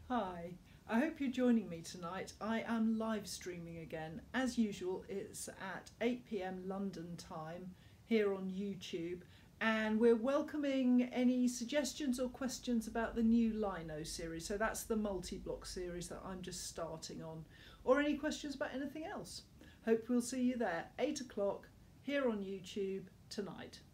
Hi, I hope you're joining me tonight. I am live streaming again. As usual, it's at 8 p.m. London time here on YouTube, and we're welcoming any suggestions or questions about the new Lino series. So that's the multi-block series that I'm just starting on, or any questions about anything else. Hope we'll see you there, 8 o'clock here on YouTube tonight.